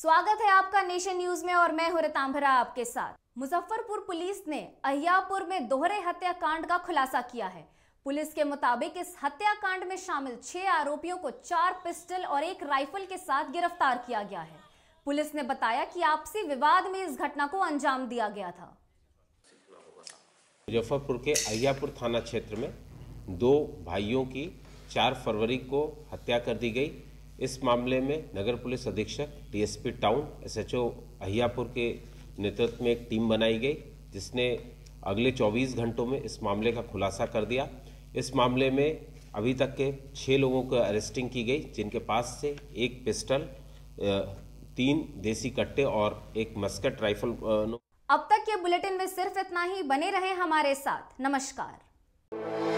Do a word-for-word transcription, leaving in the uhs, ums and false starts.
स्वागत है आपका नेशन न्यूज में और मैं हूं रितांभरा आपके साथ। मुजफ्फरपुर पुलिस ने अहियापुर में दोहरे हत्याकांड का खुलासा किया है। पुलिस के मुताबिक इस हत्याकांड में शामिल छह आरोपियों को चार पिस्टल और एक राइफल के साथ गिरफ्तार किया गया है। पुलिस ने बताया कि आपसी विवाद में इस घटना को अंजाम दिया गया था। मुजफ्फरपुर के अहियापुर थाना क्षेत्र में दो भाइयों की चार फरवरी को हत्या कर दी गई। इस मामले में नगर पुलिस अधीक्षक, डीएसपी टाउन, एसएचओ अहियापुर के नेतृत्व में एक टीम बनाई गई, जिसने अगले चौबीस घंटों में इस मामले का खुलासा कर दिया। इस मामले में अभी तक के छह लोगों को अरेस्टिंग की गई, जिनके पास से एक पिस्टल, तीन देसी कट्टे और एक मस्कट राइफल। अब तक के बुलेटिन में सिर्फ इतना ही। बने रहें हमारे साथ। नमस्कार।